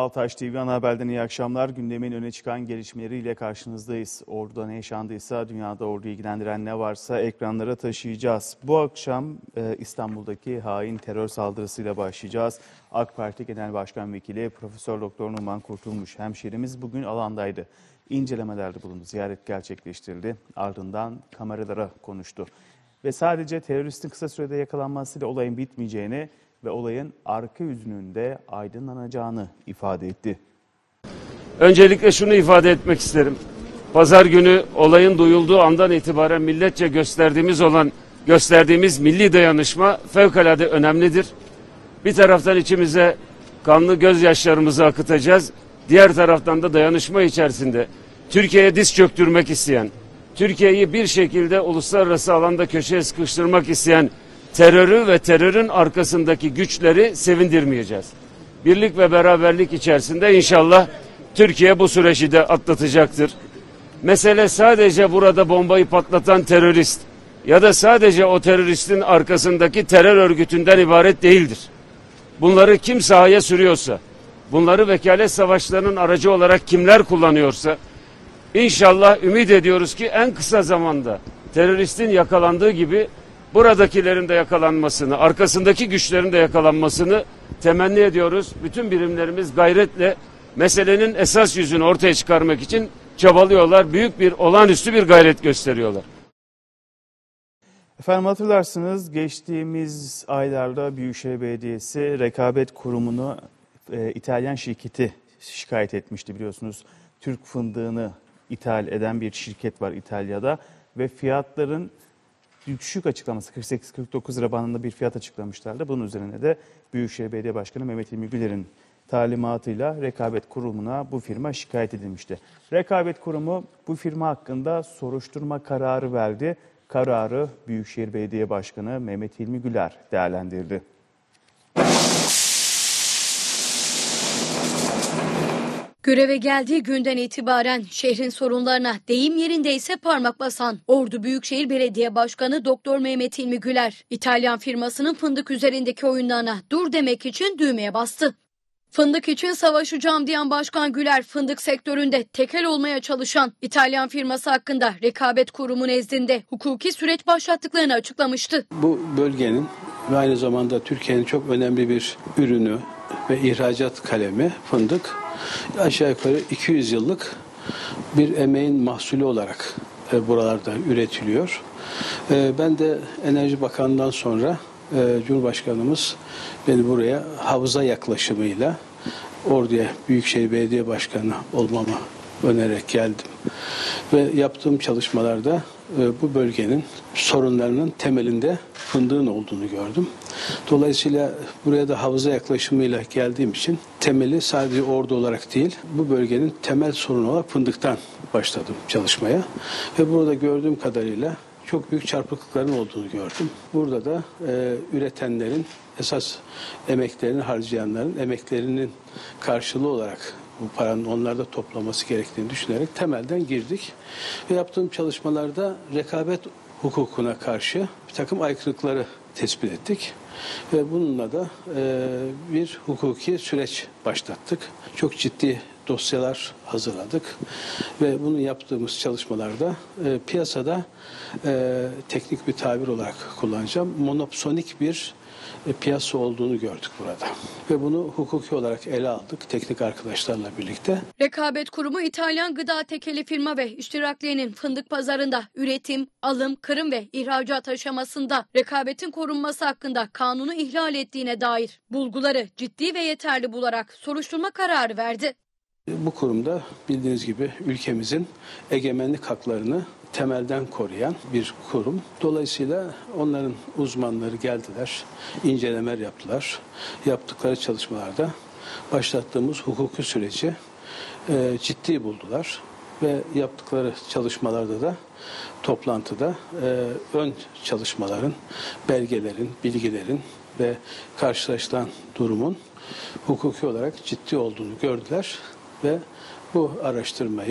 Altaş TV Ana Haber'den iyi akşamlar. Gündemin öne çıkan gelişmeleriyle karşınızdayız. Ordu'da ne yaşandıysa, dünyada orduyu ilgilendiren ne varsa ekranlara taşıyacağız. Bu akşam İstanbul'daki hain terör saldırısıyla başlayacağız. AK Parti Genel Başkan Vekili Profesör Doktor Numan Kurtulmuş hemşerimiz bugün alandaydı. İncelemelerde bulundu, ziyaret gerçekleştirildi. Ardından kameralara konuştu. Ve sadece teröristin kısa sürede yakalanmasıyla olayın bitmeyeceğini ve olayın arka yüzünün de aydınlanacağını ifade etti. Öncelikle şunu ifade etmek isterim. Pazar günü olayın duyulduğu andan itibaren milletçe gösterdiğimiz milli dayanışma fevkalade önemlidir. Bir taraftan içimize kanlı gözyaşlarımızı akıtacağız. Diğer taraftan da dayanışma içerisinde Türkiye'ye diz çöktürmek isteyen, Türkiye'yi bir şekilde uluslararası alanda köşeye sıkıştırmak isteyen terörü ve terörün arkasındaki güçleri sevindirmeyeceğiz. Birlik ve beraberlik içerisinde inşallah Türkiye bu süreci de atlatacaktır. Mesele sadece burada bombayı patlatan terörist ya da sadece o teröristin arkasındaki terör örgütünden ibaret değildir. Bunları kim sahaya sürüyorsa, bunları vekalet savaşlarının aracı olarak kimler kullanıyorsa, İnşallah ümit ediyoruz ki en kısa zamanda teröristin yakalandığı gibi buradakilerin de yakalanmasını, arkasındaki güçlerin de yakalanmasını temenni ediyoruz. Bütün birimlerimiz gayretle meselenin esas yüzünü ortaya çıkarmak için çabalıyorlar. Büyük bir, olağanüstü bir gayret gösteriyorlar. Efendim hatırlarsınız geçtiğimiz aylarda Büyükşehir Belediyesi Rekabet Kurumu'nu İtalyan şirketi şikayet etmişti biliyorsunuz. Türk fındığını ithal eden bir şirket var İtalya'da ve fiyatların düşük açıklaması 48-49 lira bandında bir fiyat açıklamışlardı. Bunun üzerine de Büyükşehir Belediye Başkanı Mehmet İlmi Güler'in talimatıyla Rekabet Kurumu'na bu firma şikayet edilmişti. Rekabet Kurumu bu firma hakkında soruşturma kararı verdi. Kararı Büyükşehir Belediye Başkanı Mehmet İlmi Güler değerlendirdi. Göreve geldiği günden itibaren şehrin sorunlarına deyim yerindeyse parmak basan Ordu Büyükşehir Belediye Başkanı Doktor Mehmet İlmi Güler, İtalyan firmasının fındık üzerindeki oyunlarına dur demek için düğmeye bastı. Fındık için savaşacağım diyen Başkan Güler, fındık sektöründe tekel olmaya çalışan İtalyan firması hakkında Rekabet Kurumu nezdinde hukuki süreç başlattıklarını açıklamıştı. Bu bölgenin ve aynı zamanda Türkiye'nin çok önemli bir ürünü ve ihracat kalemi fındık. Aşağı yukarı 200 yıllık bir emeğin mahsulü olarak buralarda üretiliyor. Ben de Enerji Bakanı'ndan sonra Cumhurbaşkanımız beni buraya havza yaklaşımıyla Ordu'ya Büyükşehir Belediye Başkanı olmamı önererek geldim. Ve yaptığım çalışmalarda bu bölgenin sorunlarının temelinde fındığın olduğunu gördüm. Dolayısıyla buraya da havza yaklaşımıyla geldiğim için temeli sadece Ordu olarak değil, bu bölgenin temel sorunu olarak fındıktan başladım çalışmaya. Ve burada gördüğüm kadarıyla çok büyük çarpıklıkların olduğunu gördüm. Burada da üretenlerin, esas emeklerini harcayanların emeklerinin karşılığı olarak bu paranın onlarda toplaması gerektiğini düşünerek temelden girdik. Ve yaptığım çalışmalarda rekabet hukukuna karşı bir takım aykırılıkları tespit ettik. Ve bununla da bir hukuki süreç başlattık. Çok ciddi dosyalar hazırladık. Ve bunu yaptığımız çalışmalarda piyasada teknik bir tabir olarak kullanacağım. Monopsonik bir piyasa olduğunu gördük burada. Ve bunu hukuki olarak ele aldık teknik arkadaşlarla birlikte. Rekabet Kurumu İtalyan gıda tekeli firma ve iştiraklerinin fındık pazarında üretim, alım, kırım ve ihracat aşamasında rekabetin korunması hakkında kanunu ihlal ettiğine dair bulguları ciddi ve yeterli bularak soruşturma kararı verdi. Bu kurumda bildiğiniz gibi ülkemizin egemenlik haklarını temelden koruyan bir kurum. Dolayısıyla onların uzmanları geldiler, incelemeler yaptılar. Yaptıkları çalışmalarda başlattığımız hukuki süreci ciddi buldular. Ve yaptıkları çalışmalarda da toplantıda ön çalışmaların, belgelerin, bilgilerin ve karşılaşılan durumun hukuki olarak ciddi olduğunu gördüler. Ve bu araştırmayı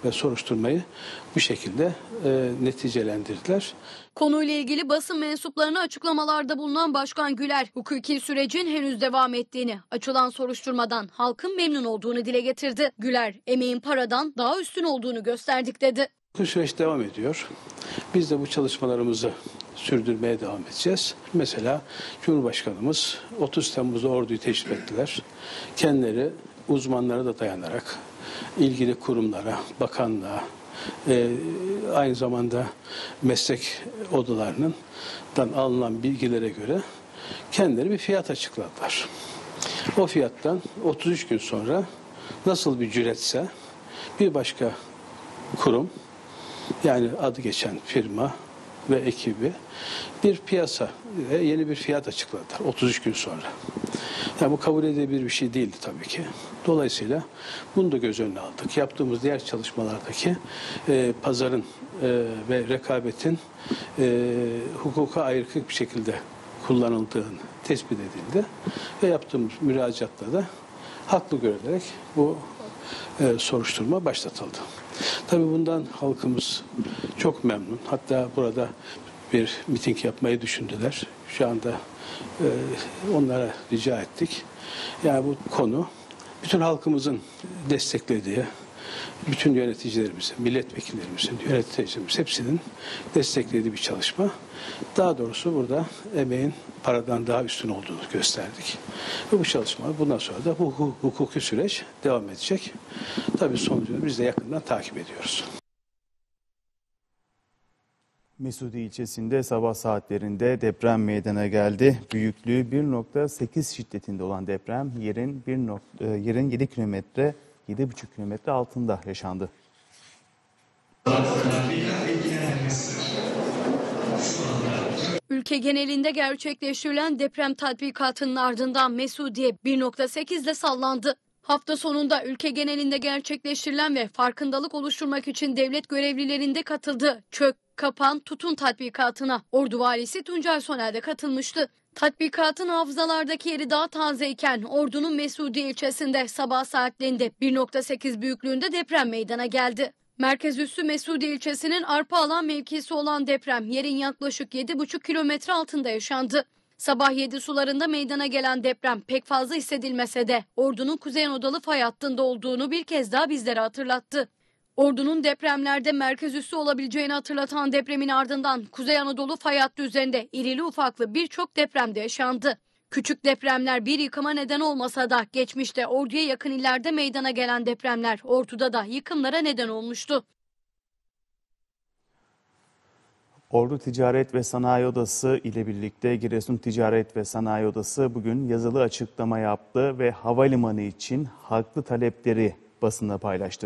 ve soruşturmayı bu şekilde neticelendirdiler. Konuyla ilgili basın mensuplarına açıklamalarda bulunan Başkan Güler, hukuki sürecin henüz devam ettiğini, açılan soruşturmadan halkın memnun olduğunu dile getirdi. Güler, emeğin paradan daha üstün olduğunu gösterdik dedi. Bu süreç devam ediyor. Biz de bu çalışmalarımızı sürdürmeye devam edeceğiz. Mesela Cumhurbaşkanımız 30 Temmuz'da orduyu teşrif ettiler. Kendileri uzmanlara da dayanarak ilgili kurumlara, bakanlığa, aynı zamanda meslek odalarından alınan bilgilere göre kendileri bir fiyat açıkladılar. O fiyattan 33 gün sonra nasıl bir cüretse bir başka kurum, yani adı geçen firma ve ekibi bir piyasa ve yeni bir fiyat açıkladılar 33 gün sonra. Yani bu kabul edilebilir bir şey değildi tabii ki. Dolayısıyla bunu da göz önüne aldık. Yaptığımız diğer çalışmalardaki pazarın ve rekabetin hukuka aykırı bir şekilde kullanıldığını tespit edildi. Ve yaptığımız müracaatta da haklı görülerek bu soruşturma başlatıldı. Tabii bundan halkımız çok memnun. Hatta burada bir miting yapmayı düşündüler. Şu anda onlara rica ettik. Yani bu konu bütün halkımızın desteklediği, bütün yöneticilerimizin, milletvekillerimizin, yöneticilerimizin hepsinin desteklediği bir çalışma. Daha doğrusu burada emeğin paradan daha üstün olduğunu gösterdik. Ve bu çalışma bundan sonra da bu hukuki süreç devam edecek. Tabii sonucunu biz de yakından takip ediyoruz. Mesudi ilçesinde sabah saatlerinde deprem meydana geldi. Büyüklüğü 1.8 şiddetinde olan deprem yerin 7 kilometre, 7,5 kilometre altında yaşandı. Ülke genelinde gerçekleştirilen deprem tatbikatının ardından Mesudiye 1.8 ile sallandı. Hafta sonunda ülke genelinde gerçekleştirilen ve farkındalık oluşturmak için devlet görevlilerinde katıldığı Çök, Kapan, Tutun tatbikatına Ordu Valisi Tuncay Soner de katılmıştı. Tatbikatın hafızalardaki yeri daha tazeyken Ordu'nun Mesudiye ilçesinde sabah saatlerinde 1.8 büyüklüğünde deprem meydana geldi. Merkez üssü Mesudiye ilçesinin Arpaalan mevkisi olan deprem yerin yaklaşık 7,5 kilometre altında yaşandı. Sabah 7 sularında meydana gelen deprem pek fazla hissedilmese de Ordu'nun Kuzey Anadolu fay hattında olduğunu bir kez daha bizlere hatırlattı. Ordu'nun depremlerde merkez üssü olabileceğini hatırlatan depremin ardından Kuzey Anadolu fay hattı üzerinde irili ufaklı birçok deprem de yaşandı. Küçük depremler bir yıkıma neden olmasa da geçmişte Ordu'ya yakın illerde meydana gelen depremler Ordu'da da yıkımlara neden olmuştu. Ordu Ticaret ve Sanayi Odası ile birlikte Giresun Ticaret ve Sanayi Odası bugün yazılı açıklama yaptı ve havalimanı için haklı talepleri basında paylaştı.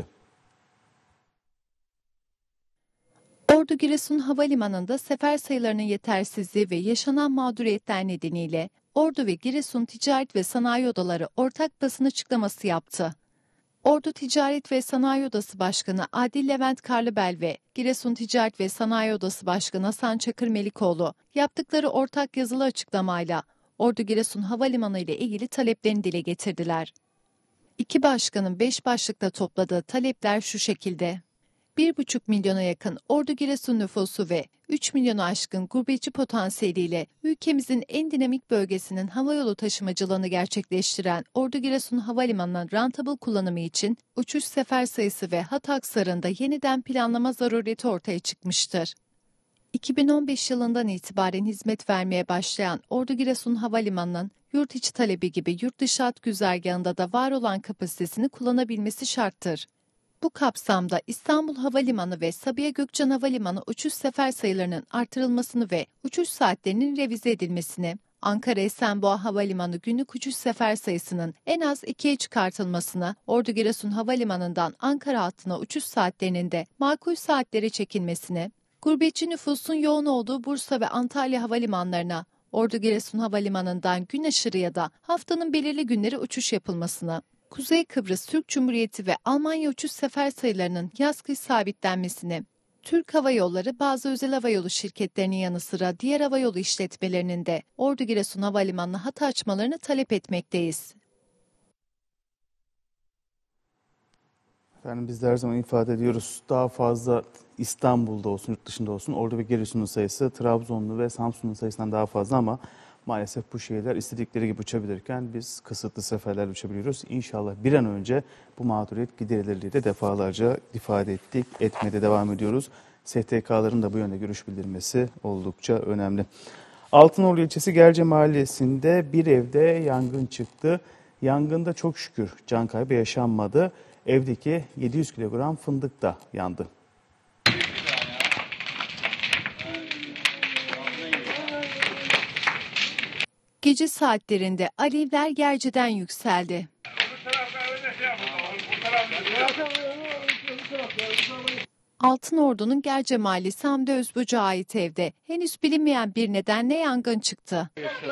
Ordu Giresun Havalimanı'nda sefer sayılarının yetersizliği ve yaşanan mağduriyetler nedeniyle Ordu ve Giresun Ticaret ve Sanayi Odaları ortak basın açıklaması yaptı. Ordu Ticaret ve Sanayi Odası Başkanı Adil Levent Karlıbel ve Giresun Ticaret ve Sanayi Odası Başkanı Hasan Çakır Melikoğlu yaptıkları ortak yazılı açıklamayla Ordu Giresun Havalimanı ile ilgili taleplerini dile getirdiler. İki başkanın 5 başlıkta topladığı talepler şu şekilde: 1,5 milyona yakın Ordu Giresun nüfusu ve 3 milyonu aşkın gurbetçi potansiyeliyle ülkemizin en dinamik bölgesinin havayolu taşımacılığını gerçekleştiren Ordu Giresun Havalimanı'nın rentable kullanımı için uçuş sefer sayısı ve hat aksarında yeniden planlama zaruriyeti ortaya çıkmıştır. 2015 yılından itibaren hizmet vermeye başlayan Ordu Giresun Havalimanı'nın yurt içi talebi gibi yurt dışı hat güzergahında da var olan kapasitesini kullanabilmesi şarttır. Bu kapsamda İstanbul Havalimanı ve Sabiha Gökçen Havalimanı uçuş sefer sayılarının artırılmasını ve uçuş saatlerinin revize edilmesini, Ankara Esenboğa Havalimanı günlük uçuş sefer sayısının en az 2'ye çıkartılmasını, Ordu Giresun Havalimanı'ndan Ankara hattına uçuş saatlerinin de makul saatlere çekilmesini, gurbetçi nüfusun yoğun olduğu Bursa ve Antalya havalimanlarına Ordu Giresun Havalimanı'ndan gün aşırı ya da haftanın belirli günleri uçuş yapılmasını, Kuzey Kıbrıs Türk Cumhuriyeti ve Almanya uçuş sefer sayılarının yaz-kış sabitlenmesini, Türk Hava Yolları bazı özel havayolu şirketlerinin yanı sıra diğer havayolu işletmelerinin de Ordu Giresun Havalimanı'na hat açmalarını talep etmekteyiz. Efendim biz de her zaman ifade ediyoruz. Daha fazla İstanbul'da olsun, yurt dışında olsun Ordu ve Giresun'un sayısı Trabzonlu ve Samsun'un sayısından daha fazla ama maalesef bu şehirler istedikleri gibi uçabilirken biz kısıtlı seferlerle uçabiliyoruz. İnşallah bir an önce bu mağduriyet giderilir diye de defalarca ifade ettik, etmeye de devam ediyoruz. STK'ların da bu yönde görüş bildirmesi oldukça önemli. Altınordu ilçesi Gerce Mahallesi'nde bir evde yangın çıktı. Yangında çok şükür can kaybı yaşanmadı. Evdeki 700 kilogram fındık da yandı. Gece saatlerinde alevler Gerce'den yükseldi. Altınordu'nun Gerce Mahallesi Hamdi Özbuc'a ait evde henüz bilinmeyen bir nedenle yangın çıktı.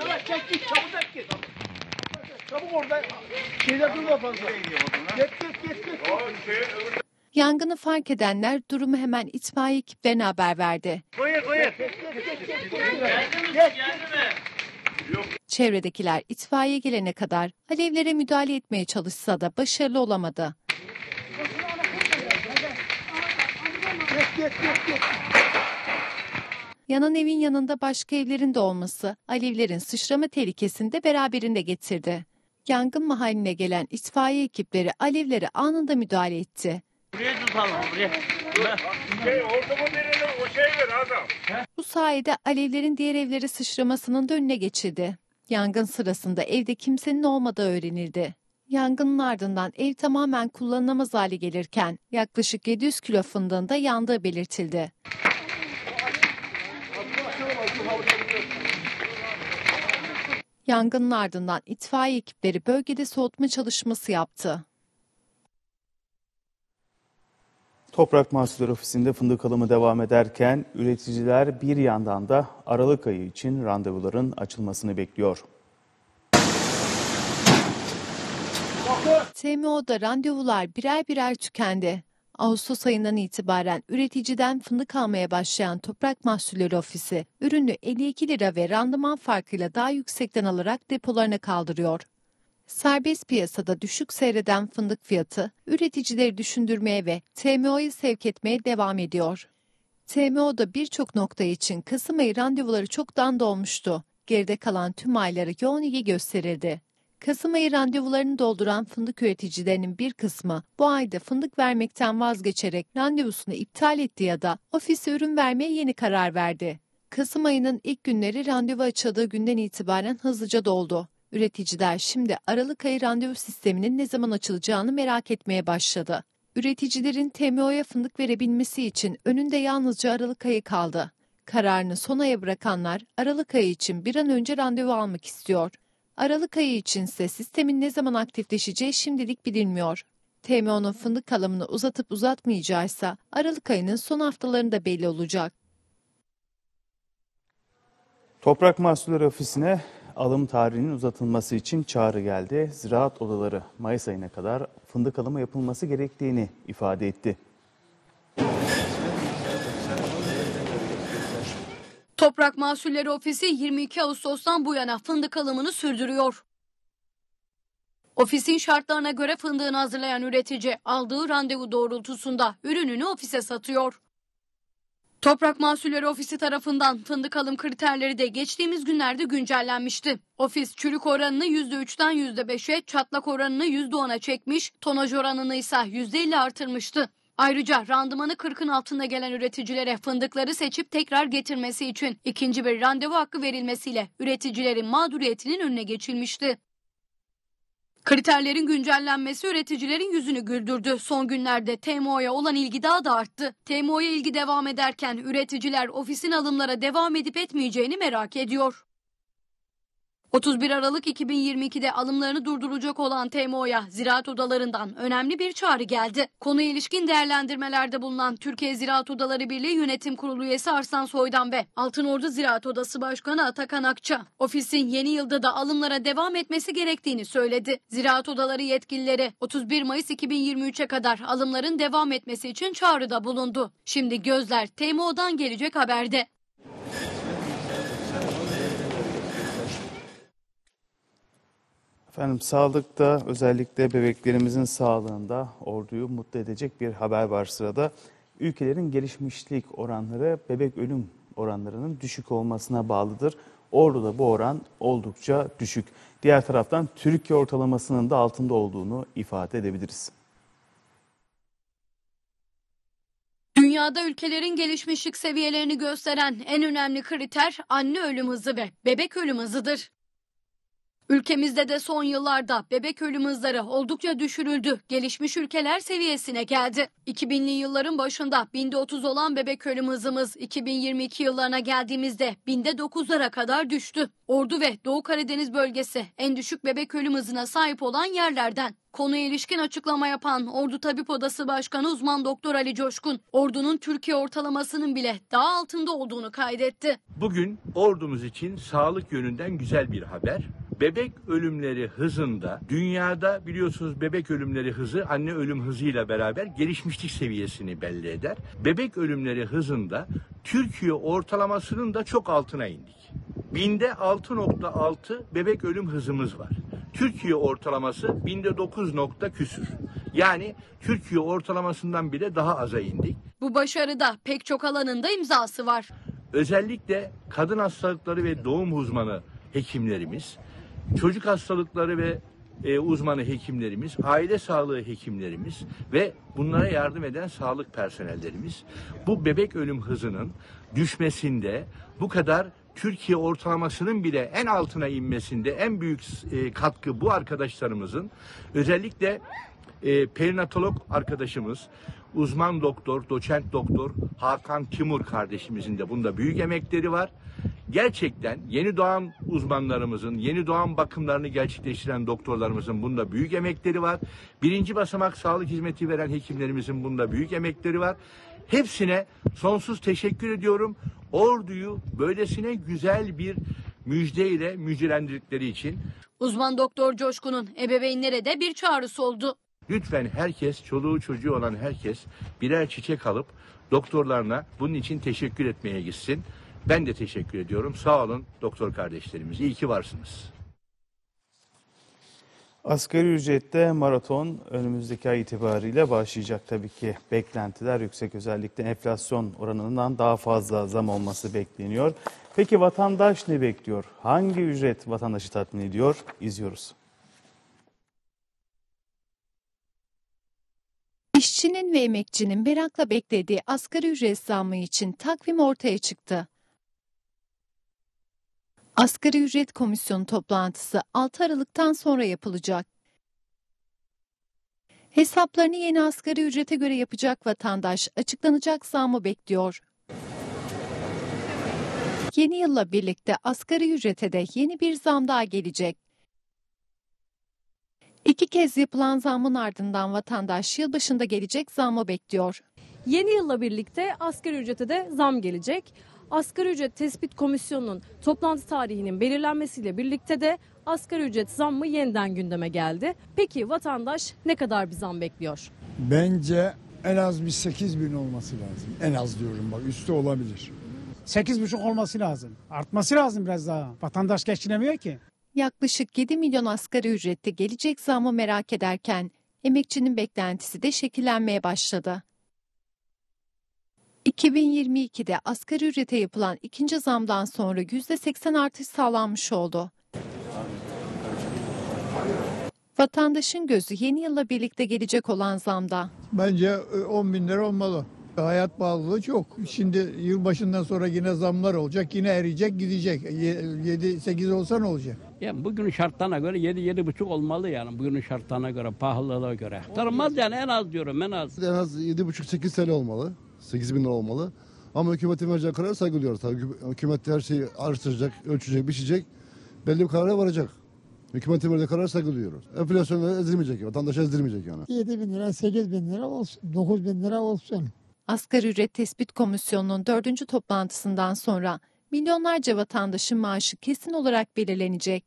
Yangını fark edenler durumu hemen itfaiye ekiplerine haber verdi. Çevredekiler itfaiye gelene kadar alevlere müdahale etmeye çalışsa da başarılı olamadı. Yanan evin yanında başka evlerin de olması alevlerin sıçrama tehlikesini de beraberinde getirdi. Yangın mahalline gelen itfaiye ekipleri alevlere anında müdahale etti. Bu sayede alevlerin diğer evlere sıçramasının da önüne geçildi. Yangın sırasında evde kimsenin olmadığı öğrenildi. Yangının ardından ev tamamen kullanılamaz hale gelirken yaklaşık 700 kilo fındığın da yandığı belirtildi. Yangının ardından itfaiye ekipleri bölgede soğutma çalışması yaptı. Toprak Mahsulleri Ofisi'nde fındık alımı devam ederken üreticiler bir yandan da Aralık ayı için randevuların açılmasını bekliyor. TMO'da randevular birer birer tükendi. Ağustos ayından itibaren üreticiden fındık almaya başlayan Toprak Mahsulleri Ofisi, ürünü 52 lira ve randıman farkıyla daha yüksekten alarak depolarına kaldırıyor. Serbest piyasada düşük seyreden fındık fiyatı, üreticileri düşündürmeye ve TMO'ya sevk etmeye devam ediyor. TMO'da birçok nokta için Kasım ayı randevuları çoktan dolmuştu. Geride kalan tüm aylara yoğun ilgi gösterildi. Kasım ayı randevularını dolduran fındık üreticilerinin bir kısmı bu ayda fındık vermekten vazgeçerek randevusunu iptal etti ya da ofise ürün vermeye yeni karar verdi. Kasım ayının ilk günleri randevu açıldığı günden itibaren hızlıca doldu. Üreticiler şimdi Aralık ayı randevu sisteminin ne zaman açılacağını merak etmeye başladı. Üreticilerin TMO'ya fındık verebilmesi için önünde yalnızca Aralık ayı kaldı. Kararını son aya bırakanlar Aralık ayı için bir an önce randevu almak istiyor. Aralık ayı içinse sistemin ne zaman aktifleşeceği şimdilik bilinmiyor. TMO'nun fındık alımını uzatıp uzatmayacağıysa Aralık ayının son haftalarında belli olacak. Toprak Mahsulleri Ofisi'ne alım tarihinin uzatılması için çağrı geldi. Ziraat odaları Mayıs ayına kadar fındık alımı yapılması gerektiğini ifade etti. Toprak Mahsulleri Ofisi 22 Ağustos'tan bu yana fındık alımını sürdürüyor. Ofisin şartlarına göre fındığını hazırlayan üretici aldığı randevu doğrultusunda ürününü ofise satıyor. Toprak Mahsulleri Ofisi tarafından fındık alım kriterleri de geçtiğimiz günlerde güncellenmişti. Ofis çürük oranını %3'ten %5'e, çatlak oranını %10'a çekmiş, tonaj oranını ise %50 artırmıştı. Ayrıca randımanı 40'ın altında gelen üreticilere fındıkları seçip tekrar getirmesi için ikinci bir randevu hakkı verilmesiyle üreticilerin mağduriyetinin önüne geçilmişti. Kriterlerin güncellenmesi üreticilerin yüzünü güldürdü. Son günlerde TMO'ya olan ilgi daha da arttı. TMO'ya ilgi devam ederken üreticiler ofisin alımlara devam edip etmeyeceğini merak ediyor. 31 Aralık 2022'de alımlarını durduracak olan TMO'ya ziraat odalarından önemli bir çağrı geldi. Konuya ilişkin değerlendirmelerde bulunan Türkiye Ziraat Odaları Birliği Yönetim Kurulu üyesi Arslan Soydan ve Altınordu Ziraat Odası Başkanı Atakan Akça, ofisin yeni yılda da alımlara devam etmesi gerektiğini söyledi. Ziraat Odaları yetkilileri 31 Mayıs 2023'e kadar alımların devam etmesi için çağrıda bulundu. Şimdi gözler TMO'dan gelecek haberde. Efendim sağlıkta, özellikle bebeklerimizin sağlığında orduyu mutlu edecek bir haber var sırada. Ülkelerin gelişmişlik oranları bebek ölüm oranlarının düşük olmasına bağlıdır. Ordu'da bu oran oldukça düşük. Diğer taraftan Türkiye ortalamasının da altında olduğunu ifade edebiliriz. Dünyada ülkelerin gelişmişlik seviyelerini gösteren en önemli kriter anne ölüm hızı ve bebek ölüm hızıdır. Ülkemizde de son yıllarda bebek ölüm hızları oldukça düşürüldü. Gelişmiş ülkeler seviyesine geldi. 2000'li yılların başında binde 30 olan bebek ölüm hızımız 2022 yıllarına geldiğimizde binde 9'lara kadar düştü. Ordu ve Doğu Karadeniz bölgesi en düşük bebek ölüm hızına sahip olan yerlerden. Konuya ilişkin açıklama yapan Ordu Tabip Odası Başkanı uzman doktor Ali Coşkun, ordunun Türkiye ortalamasının bile daha altında olduğunu kaydetti. Bugün ordumuz için sağlık yönünden güzel bir haber. Bebek ölümleri hızında, dünyada biliyorsunuz bebek ölümleri hızı anne ölüm hızıyla beraber gelişmişlik seviyesini belli eder. Bebek ölümleri hızında Türkiye ortalamasının da çok altına indik. Binde 6.6 bebek ölüm hızımız var. Türkiye ortalaması binde 9 nokta küsür. Yani Türkiye ortalamasından bile daha aza indik. Bu başarıda pek çok alanında imzası var. Özellikle kadın hastalıkları ve doğum uzmanı hekimlerimiz, çocuk hastalıkları ve uzmanı hekimlerimiz, aile sağlığı hekimlerimiz ve bunlara yardım eden sağlık personellerimiz bu bebek ölüm hızının düşmesinde bu kadar Türkiye ortalamasının bile en altına inmesinde en büyük katkı bu arkadaşlarımızın, özellikle perinatolog arkadaşımız, uzman doktor, doçent doktor Hakan Timur kardeşimizin de bunda büyük emekleri var. Gerçekten yeni doğan uzmanlarımızın, yeni doğan bakımlarını gerçekleştiren doktorlarımızın bunda büyük emekleri var. Birinci basamak sağlık hizmeti veren hekimlerimizin bunda büyük emekleri var. Hepsine sonsuz teşekkür ediyorum. Orduyu böylesine güzel bir müjdeyle müjdelendirdikleri için. Uzman doktor Coşkun'un ebeveynlere de bir çağrısı oldu. Lütfen herkes, çoluğu çocuğu olan herkes birer çiçek alıp doktorlarına bunun için teşekkür etmeye gitsin. Ben de teşekkür ediyorum. Sağ olun doktor kardeşlerimiz. İyi ki varsınız. Asgari ücrette maraton önümüzdeki ay itibariyle başlayacak tabii ki. Beklentiler yüksek, özellikle enflasyon oranından daha fazla zam olması bekleniyor. Peki vatandaş ne bekliyor? Hangi ücret vatandaşı tatmin ediyor? İzliyoruz. İşçinin ve emekçinin merakla beklediği asgari ücret zammı için takvim ortaya çıktı. Asgari ücret komisyonu toplantısı 6 Aralık'tan sonra yapılacak. Hesaplarını yeni asgari ücrete göre yapacak vatandaş açıklanacak zammı bekliyor. Yeni yılla birlikte asgari ücrete de yeni bir zam daha gelecek. 2 kez yapılan zammın ardından vatandaş yılbaşında gelecek zammı bekliyor. Yeni yılla birlikte asgari ücrete de zam gelecek. Asgari ücret tespit komisyonunun toplantı tarihinin belirlenmesiyle birlikte de asgari ücret zammı yeniden gündeme geldi. Peki vatandaş ne kadar bir zam bekliyor? Bence en az bir 8.000 olması lazım. En az diyorum, bak üstü olabilir. 8,5 olması lazım. Artması lazım biraz daha. Vatandaş geçinemiyor ki. Yaklaşık 7 milyon asgari ücrette gelecek zammı merak ederken emekçinin beklentisi de şekillenmeye başladı. 2022'de asgari ücrete yapılan ikinci zamdan sonra %80 artış sağlanmış oldu. Vatandaşın gözü yeni yılla birlikte gelecek olan zamda. Bence 10.000 lira olmalı. Hayat pahalılığı çok. Şimdi yılbaşından sonra yine zamlar olacak. Yine eriyecek, gidecek. 7-8 olsa ne olacak? Yani bugünün şartlarına göre 7-7,5 olmalı yani. Bugünün şartlarına göre, pahalılığa göre. Tarılmaz yani, en az diyorum, en az. En az 7,5-8 TL olmalı. 8.000 lira olmalı. Ama hükümetin vereceği karara saygı duyuyoruz. Tabii hükümet her şeyi araştıracak, ölçecek, biçecek. Belli bir karara varacak. Hükümetin verdiği karara saygı duyuyoruz. Enflasyonla ezilmeyecek, vatandaş ezilmeyecek yani. 7.000 lira, 8.000 lira olsun, 9.000 lira olsun. Asgari ücret tespit komisyonunun 4. toplantısından sonra milyonlarca vatandaşın maaşı kesin olarak belirlenecek.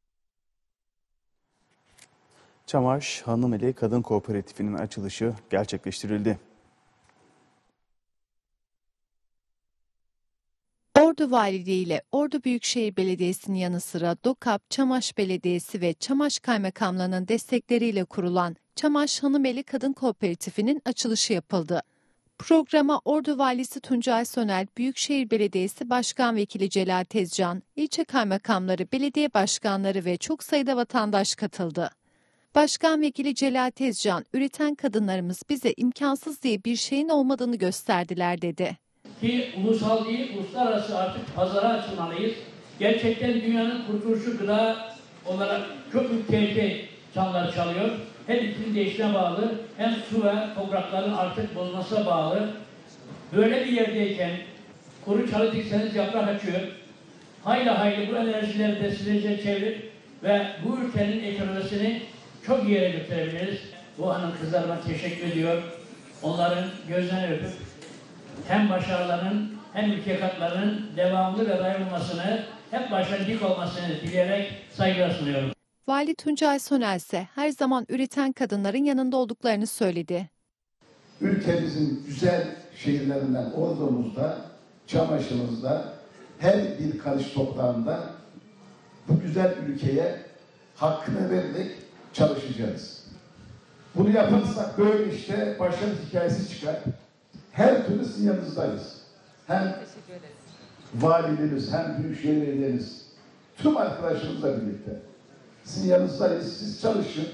Çamaş Hanımeli Kadın Kooperatifi'nin açılışı gerçekleştirildi. Ordu Valiliği ile Ordu Büyükşehir Belediyesi'nin yanı sıra DOKAP, Çamaş Belediyesi ve Çamaş Kaymakamlığı'nın destekleriyle kurulan Çamaş Hanımeli Kadın Kooperatifi'nin açılışı yapıldı. Programa Ordu Valisi Tuncay Sönel, Büyükşehir Belediyesi Başkan Vekili Celal Tezcan, ilçe kaymakamları, belediye başkanları ve çok sayıda vatandaş katıldı. Başkan Vekili Celal Tezcan, üreten kadınlarımız bize imkansız diye bir şeyin olmadığını gösterdiler dedi. Ki ulusal değil, uluslararası artık pazara açılmalıyız. Gerçekten dünyanın kurtuluşu gıda olarak çok büyük tehlike çanları çalıyor. Hem iklim değişimine bağlı, hem su ve toprakların artık bozulmasına bağlı. Böyle bir yerdeyken kuru çalı dikseniz yaprak açıyor. Hayli bu enerjileri de size çevirip ve bu ülkenin ekonomisini çok iyi yere götürebiliriz. Bu hanım kızlarıma teşekkür ediyor. Onların gözlerini öpüp hem başarılarının hem ülke katlarının devamlı ve daim olmasını, hep başarılı dik olmasını dileyerek saygılar sunuyorum. Vali Tuncay Sönel ise her zaman üreten kadınların yanında olduklarını söyledi. Ülkemizin güzel şehirlerinden Ordu'muzda, Çamaş'ımızda, her bir karış toprağında bu güzel ülkeye hakkını vererek çalışacağız. Bunu yaparsak böyle işte başarı hikayesi çıkar. Her türlü sizin yanınızdayız. Hem valiliğimiz hem Büyükşehir Belediyemiz, tüm arkadaşlarımızla birlikte sizin yanınızdayız. Siz çalışın.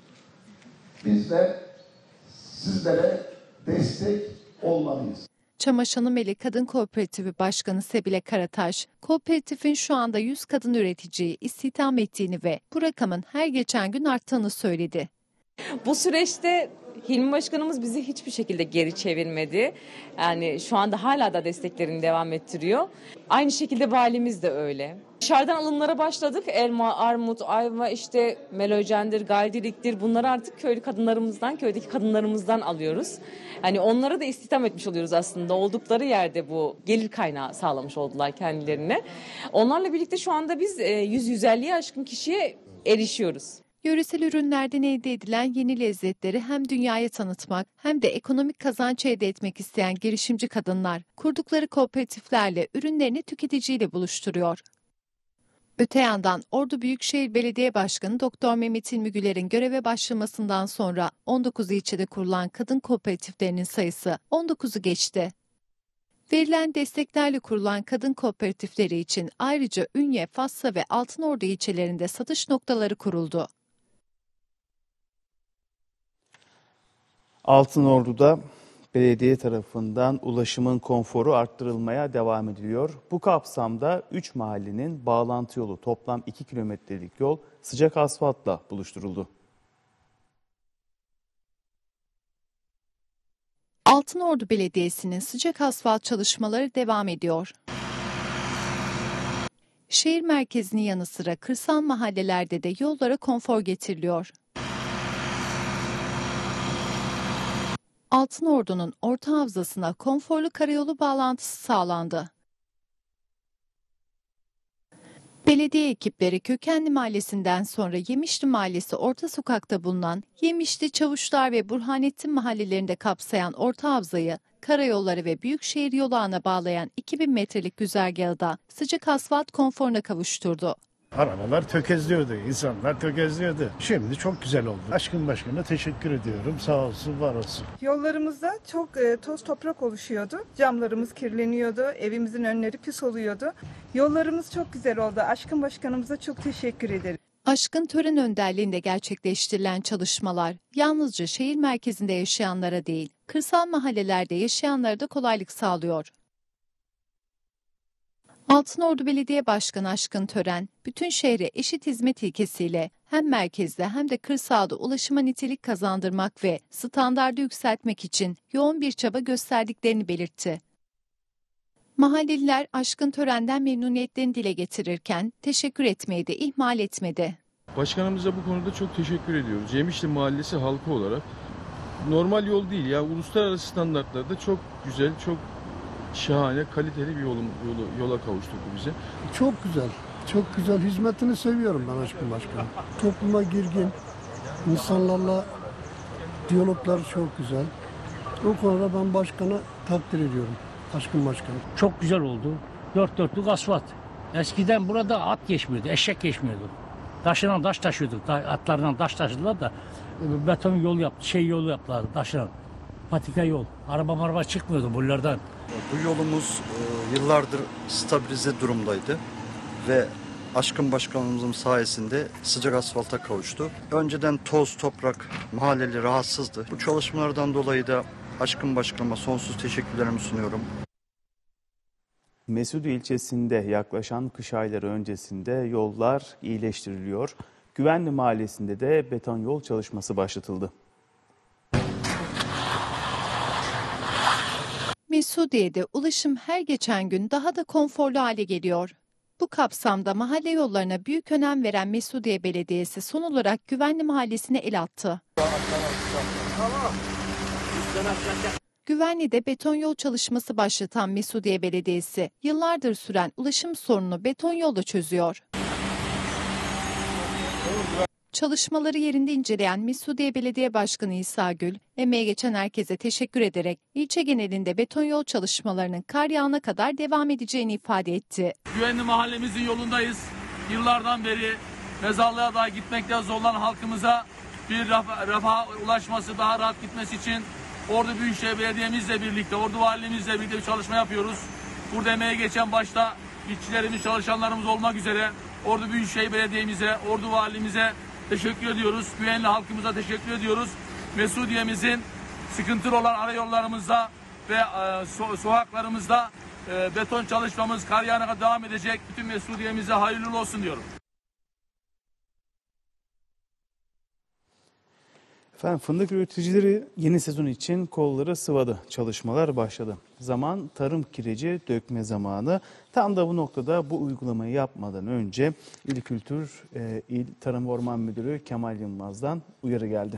Biz de sizlere destek olmalıyız. Çamaş Hanımeli Kadın Kooperatifi Başkanı Sebile Karataş, kooperatifin şu anda 100 kadın üreticiyi istihdam ettiğini ve bu rakamın her geçen gün arttığını söyledi. Bu süreçte Hilmi Başkanımız bizi hiçbir şekilde geri çevirmedi. Yani şu anda hala da desteklerini devam ettiriyor. Aynı şekilde valimiz de öyle. Dışarıdan alımlara başladık. Elma, armut, ayva, işte melojendir, galdiriktir. Bunları artık köydeki kadınlarımızdan alıyoruz. Hani onlara da istihdam etmiş oluyoruz aslında. Oldukları yerde bu gelir kaynağı sağlamış oldular kendilerine. Onlarla birlikte şu anda biz 100-150'ye aşkın kişiye erişiyoruz. Yöresel ürünlerden elde edilen yeni lezzetleri hem dünyaya tanıtmak hem de ekonomik kazanç elde etmek isteyen girişimci kadınlar kurdukları kooperatiflerle ürünlerini tüketiciyle buluşturuyor. Öte yandan Ordu Büyükşehir Belediye Başkanı Doktor Mehmet İlmi Güler'in göreve başlamasından sonra 19 ilçede kurulan kadın kooperatiflerinin sayısı 19'u geçti. Verilen desteklerle kurulan kadın kooperatifleri için ayrıca Ünye, Fatsa ve Altınordu ilçelerinde satış noktaları kuruldu. Altınordu'da belediye tarafından ulaşımın konforu arttırılmaya devam ediliyor. Bu kapsamda 3 mahallenin bağlantı yolu toplam 2 kilometrelik yol sıcak asfaltla buluşturuldu. Altınordu Belediyesi'nin sıcak asfalt çalışmaları devam ediyor. Şehir merkezinin yanı sıra kırsal mahallelerde de yollara konfor getiriliyor. Altınordu'nun orta havzasına konforlu karayolu bağlantısı sağlandı. Belediye ekipleri Kökenli Mahallesi'nden sonra Yemişli Mahallesi orta sokakta bulunan Yemişli, Çavuşlar ve Burhanettin mahallelerinde kapsayan orta havzayı karayolları ve büyükşehir yolu ağına bağlayan 2000 metrelik güzergahı da sıcak asfalt konforuna kavuşturdu. Arabalar tökezliyordu, insanlar tökezliyordu. Şimdi çok güzel oldu. Aşkın Başkan'a teşekkür ediyorum. Sağ olsun, var olsun. Yollarımızda çok toz toprak oluşuyordu. Camlarımız kirleniyordu, evimizin önleri pis oluyordu. Yollarımız çok güzel oldu. Aşkın Başkanımıza çok teşekkür ederim. Aşkın tören önderliğinde gerçekleştirilen çalışmalar yalnızca şehir merkezinde yaşayanlara değil, kırsal mahallelerde yaşayanlara da kolaylık sağlıyor. Altınordu Belediye Başkanı Aşkın Tören, bütün şehre eşit hizmet ilkesiyle hem merkezde hem de kırsalda ulaşıma nitelik kazandırmak ve standardı yükseltmek için yoğun bir çaba gösterdiklerini belirtti. Mahalleliler Aşkın Tören'den memnuniyetlerini dile getirirken teşekkür etmeyi de ihmal etmedi. Başkanımıza bu konuda çok teşekkür ediyoruz. Yemişli Mahallesi halkı olarak normal yol değil ya, uluslararası standartlarda çok güzel, çok şahane, kaliteli bir yola kavuşturdu bize. Çok güzel, çok güzel. Hizmetini seviyorum ben Aşkın Başkanım. Topluma girgin, insanlarla diyaloglar çok güzel. O konuda ben başkanı takdir ediyorum, Aşkın Başkanım. Çok güzel oldu. Dört dörtlük asfalt. Eskiden burada at geçmiyordu, eşek geçmiyordu. Taşınan taş taşıyorduk. Atlarından taş taşıdılar da beton yol yaptılar taşınan. Patika yol. Araba çıkmıyordu buralardan. Bu yolumuz yıllardır stabilize durumdaydı ve Aşkın Başkanımızın sayesinde sıcak asfalta kavuştu. Önceden toz, toprak, mahalleli rahatsızdı. Bu çalışmalardan dolayı da Aşkın Başkanıma sonsuz teşekkürlerimi sunuyorum. Mesudiye ilçesinde yaklaşan kış ayları öncesinde yollar iyileştiriliyor. Güvenli Mahallesi'nde de beton yol çalışması başlatıldı. Mesudiye'de ulaşım her geçen gün daha da konforlu hale geliyor. Bu kapsamda mahalle yollarına büyük önem veren Mesudiye Belediyesi son olarak Güvenli Mahallesi'ne el attı. Güvenli'de beton yol çalışması başlatan Mesudiye Belediyesi yıllardır süren ulaşım sorununu beton yolla çözüyor. Çalışmaları yerinde inceleyen Mesudiye Belediye Başkanı İsa Gül, emeğe geçen herkese teşekkür ederek ilçe genelinde beton yol çalışmalarının kar yağına kadar devam edeceğini ifade etti. Güvenli mahallemizin yolundayız. Yıllardan beri mezarlığa daha gitmekte zorlanan halkımıza bir refaha ulaşması, daha rahat gitmesi için Ordu Büyükşehir Belediye'mizle birlikte, Ordu Valimizle birlikte bir çalışma yapıyoruz. Burada emeğe geçen başta işçilerimiz, çalışanlarımız olmak üzere Ordu Büyükşehir Belediye'mize, Ordu Valimize teşekkür ediyoruz. Güvenli halkımıza teşekkür ediyoruz. Mesudiye'mizin sıkıntılı olan arayollarımızda ve sokaklarımızda beton çalışmamız kar yağına kadar devam edecek. Bütün Mesudiye'mize hayırlı olsun diyorum. Efendim, fındık üreticileri yeni sezon için kolları sıvadı. Çalışmalar başladı. Zaman tarım kireci dökme zamanı. Tam da bu noktada bu uygulamayı yapmadan önce İl Kültür İl Tarım ve Orman Müdürü Kemal Yılmaz'dan uyarı geldi.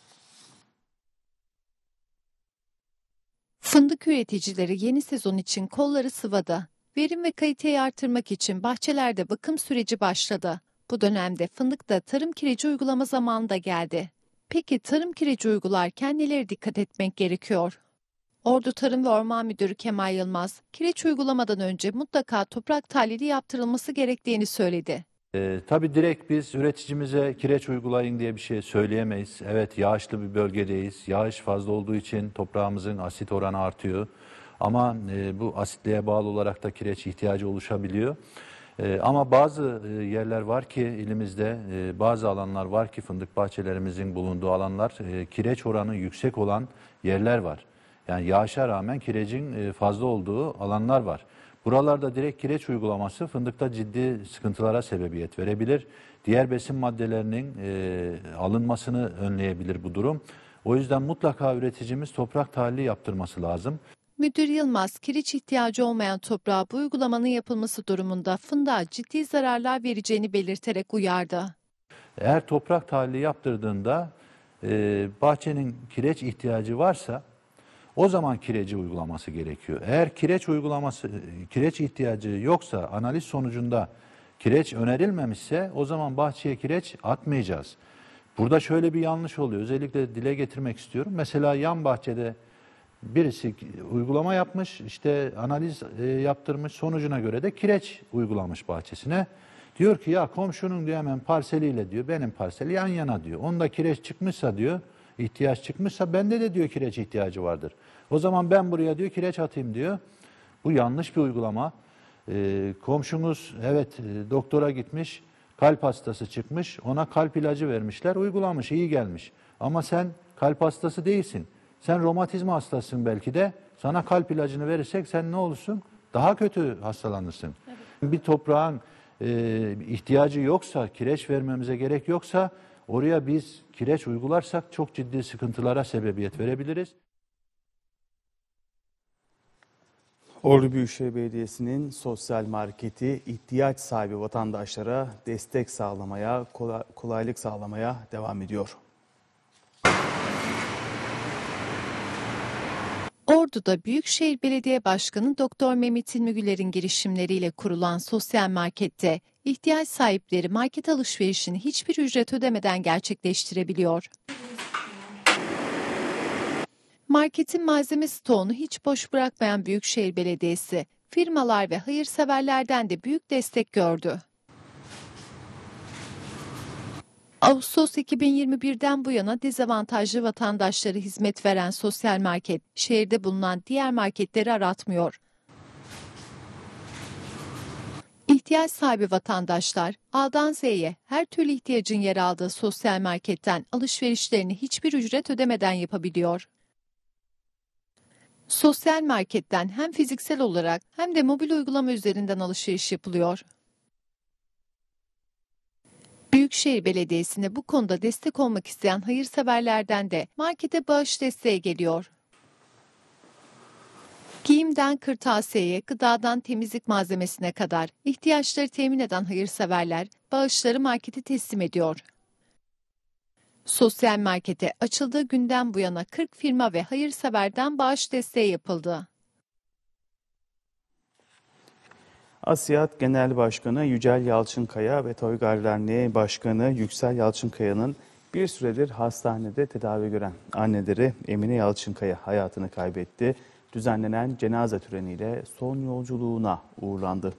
Fındık üreticileri yeni sezon için kolları sıvadı. Verim ve kaliteyi artırmak için bahçelerde bakım süreci başladı. Bu dönemde fındıkta tarım kireci uygulama zamanı da geldi. Peki tarım kireci uygularken nelere dikkat etmek gerekiyor? Ordu Tarım ve Orman Müdürü Kemal Yılmaz, kireç uygulamadan önce mutlaka toprak tahlili yaptırılması gerektiğini söyledi. Tabii direkt biz üreticimize kireç uygulayın diye bir şey söyleyemeyiz. Evet, yağışlı bir bölgedeyiz. Yağış fazla olduğu için toprağımızın asit oranı artıyor. Ama bu asitliğe bağlı olarak da kireç ihtiyacı oluşabiliyor. Ama bazı yerler var ki ilimizde, bazı alanlar var ki fındık bahçelerimizin bulunduğu alanlar kireç oranı yüksek olan yerler var. Yani yağışa rağmen kirecin fazla olduğu alanlar var. Buralarda direkt kireç uygulaması fındıkta ciddi sıkıntılara sebebiyet verebilir. Diğer besin maddelerinin alınmasını önleyebilir bu durum. O yüzden mutlaka üreticimiz toprak tahlili yaptırması lazım. Müdür Yılmaz, kireç ihtiyacı olmayan toprağa bu uygulamanın yapılması durumunda fındığa ciddi zararlar vereceğini belirterek uyardı. Eğer toprak tahlili yaptırdığında bahçenin kireç ihtiyacı varsa o zaman kireci uygulaması gerekiyor. Eğer kireç ihtiyacı yoksa, analiz sonucunda kireç önerilmemişse o zaman bahçeye kireç atmayacağız. Burada şöyle bir yanlış oluyor. Özellikle dile getirmek istiyorum. Mesela yan bahçede birisi uygulama yapmış, işte analiz yaptırmış, sonucuna göre de kireç uygulamış bahçesine. Diyor ki ya komşunun diyor hemen parseliyle diyor, benim parseli yan yana diyor. Onda kireç çıkmışsa diyor, ihtiyaç çıkmışsa bende de diyor kireç ihtiyacı vardır. O zaman ben buraya diyor kireç atayım diyor. Bu yanlış bir uygulama. Komşunuz evet doktora gitmiş, kalp hastası çıkmış, ona kalp ilacı vermişler, uygulamış, iyi gelmiş. Ama sen kalp hastası değilsin. Sen romatizma hastasısın belki de. Sana kalp ilacını verirsek sen ne olursun? Daha kötü hastalanırsın. Evet. Bir toprağın ihtiyacı yoksa, kireç vermemize gerek yoksa oraya biz kireç uygularsak çok ciddi sıkıntılara sebebiyet verebiliriz. Ordu Büyükşehir Belediyesi'nin sosyal marketi ihtiyaç sahibi vatandaşlara destek sağlamaya, kolaylık sağlamaya devam ediyor. Ordu'da Büyükşehir Belediye Başkanı Doktor Mehmet İlmi Güler'in girişimleriyle kurulan sosyal markette ihtiyaç sahipleri market alışverişini hiçbir ücret ödemeden gerçekleştirebiliyor. Marketin malzeme stoğunu hiç boş bırakmayan Büyükşehir Belediyesi, firmalar ve hayırseverlerden de büyük destek gördü. Ağustos 2021'den bu yana dezavantajlı vatandaşlara hizmet veren sosyal market, şehirde bulunan diğer marketleri aratmıyor. İhtiyaç sahibi vatandaşlar A'dan Z'ye her türlü ihtiyacın yer aldığı sosyal marketten alışverişlerini hiçbir ücret ödemeden yapabiliyor. Sosyal marketten hem fiziksel olarak hem de mobil uygulama üzerinden alışveriş yapılıyor. Büyükşehir Belediyesi'ne bu konuda destek olmak isteyen hayırseverlerden de markete bağış desteği geliyor. Giyimden kırtasiyeye, gıdadan temizlik malzemesine kadar ihtiyaçları temin eden hayırseverler bağışları markete teslim ediyor. Sosyal markete açıldığı günden bu yana 40 firma ve hayırseverden bağış desteği yapıldı. Asiyat Genel Başkanı Yücel Yalçınkaya ve Toygar Derneği Başkanı Yüksel Yalçınkaya'nın bir süredir hastanede tedavi gören anneleri Emine Yalçınkaya hayatını kaybetti. Düzenlenen cenaze töreniyle son yolculuğuna uğurlandı.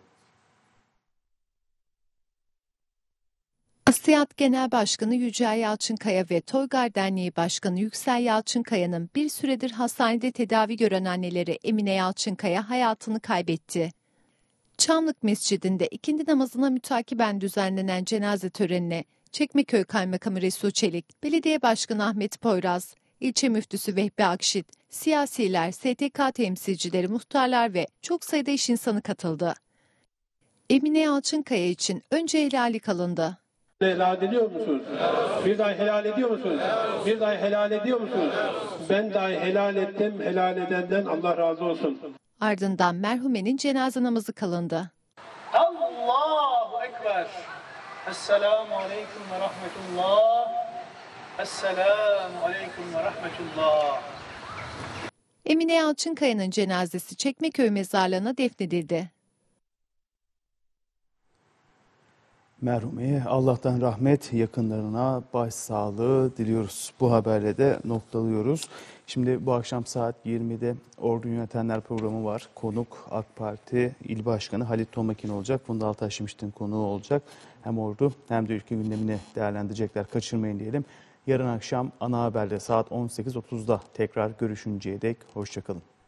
Asiyat Genel Başkanı Yücel Yalçınkaya ve Toygar Derneği Başkanı Yüksel Yalçınkaya'nın bir süredir hastanede tedavi gören anneleri Emine Yalçınkaya hayatını kaybetti. Çamlık Mescidi'nde ikindi namazına mütakiben düzenlenen cenaze törenine Çekmeköy Kaymakamı Resul Çelik, Belediye Başkanı Ahmet Poyraz, İlçe Müftüsü Vehbi Akşit, siyasiler, STK temsilcileri, muhtarlar ve çok sayıda iş insanı katıldı. Emine Yalçınkaya için önce helallik alındı. Helal ediyor musunuz? Bir daha helal ediyor musunuz? Bir daha helal ediyor musunuz? Ben dahi helal ettim, helal edenden Allah razı olsun. Ardından merhumenin cenaze namazı kılındı. Allahu Ekber. Esselamu Aleyküm ve Rahmetullah. Esselamu Aleyküm ve Rahmetullah. Emine Yalçınkaya'nın cenazesi Çekmeköy mezarlığına defnedildi. Merhumeye Allah'tan rahmet, yakınlarına başsağlığı diliyoruz. Bu haberle de noktalıyoruz. Şimdi bu akşam saat 20'de Ordu Yönetenler programı var. Konuk AK Parti İl Başkanı Halit Tomakin olacak. Funda Altaşmiş'in konuğu olacak. Hem Ordu hem de ülke gündemini değerlendirecekler. Kaçırmayın diyelim. Yarın akşam ana haberde saat 18.30'da tekrar görüşünceye dek hoşçakalın.